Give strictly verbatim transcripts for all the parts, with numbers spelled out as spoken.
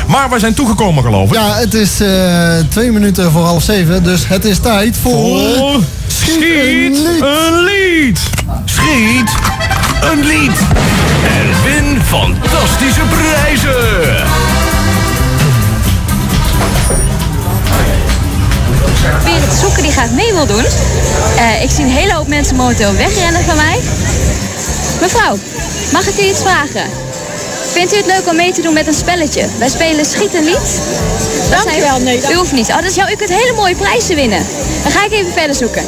Maar wij zijn toegekomen, geloof ik. Ja, het is uh, twee minuten voor half zeven, dus het is tijd voor... voor... Schiet een lied! Schiet een lied! En win fantastische prijzen! Berend Zoeken die graag mee wil doen. Uh, ik zie een hele hoop mensen momenteel wegrennen van mij. Mevrouw, mag ik u iets vragen? Vindt u het leuk om mee te doen met een spelletje? Wij spelen Schiet een Lied. Dank u wel, nee. U hoeft niet. Oh, dat is jou, u kunt hele mooie prijzen winnen. Dan ga ik even verder zoeken.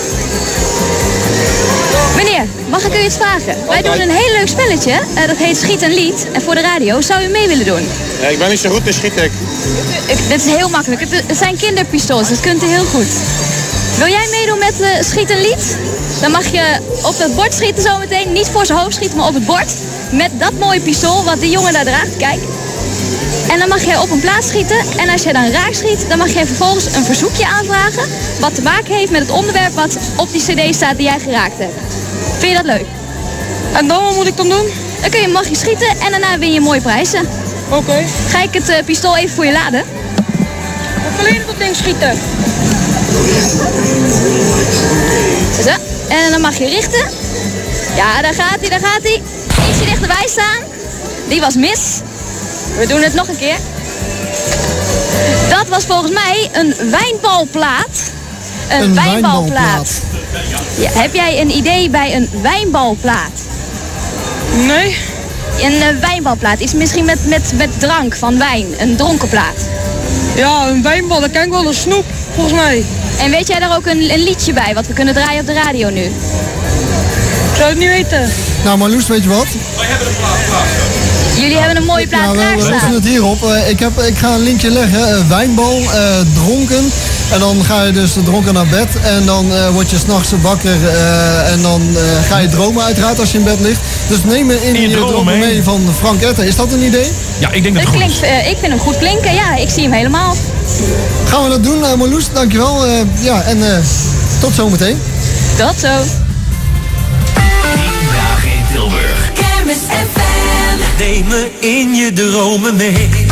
Meneer, mag ik u iets vragen? Wij doen een heel leuk spelletje. Uh, dat heet Schiet een Lied. En voor de radio zou u mee willen doen? Ja, ik ben niet zo goed in schieten. Ik. Dit is heel makkelijk. Het, het zijn kinderpistols. Dat kunt u heel goed. Wil jij meedoen met uh, Schiet een Lied? Dan mag je op het bord schieten zometeen. Niet voor zijn hoofd schieten, maar op het bord. Met dat mooie pistool wat die jongen daar draagt. Kijk. En dan mag jij op een plaats schieten. En als jij dan raak schiet, dan mag jij vervolgens een verzoekje aanvragen. Wat te maken heeft met het onderwerp wat op die cd staat die jij geraakt hebt. Vind je dat leuk? En dan, wat moet ik dan doen? Dan kun je, mag je schieten en daarna win je mooie prijzen. Oké. Okay. Ga ik het uh, pistool even voor je laden? Ik wil alleen dat ding schieten. Zo. En dan mag je richten. Ja, daar gaat hij, daar gaat hij. Ietsje dichterbij staan. Die was mis. We doen het nog een keer. Dat was volgens mij een wijnbalplaat. Een, een wijnbalplaat. wijnbalplaat. Ja, heb jij een idee bij een wijnbalplaat? Nee. Een uh, wijnbalplaat is misschien met, met, met drank van wijn. Een dronkenplaat. Ja, een wijnbal, dat ken ik wel, een snoep, volgens mij. En weet jij daar ook een, een liedje bij, wat we kunnen draaien op de radio nu? Ik zou het niet weten. Nou, Marloes, weet je wat? Wij hebben een plaat klaar. Jullie hebben een mooie plaat ja, klaarstaan. We lossen het hierop. Uh, ik, heb, ik ga een linkje leggen. Uh, wijnbal, uh, dronken. En dan ga je dus dronken naar bed. En dan uh, word je s'nachts wakker. Uh, en dan uh, ga je dromen uiteraard als je in bed ligt. Dus neem me in, in je, je dromen mee van Frank Etten. Is dat een idee? Ja, ik denk dat het goed klinkt, uh, ik vind hem goed klinken. Ja, ik zie hem helemaal. Gaan we dat doen, uh, Marloes. Dankjewel. Uh, ja, en uh, tot zometeen. Tot zo. Tilburg. Kermis F M. Neem me in je dromen mee.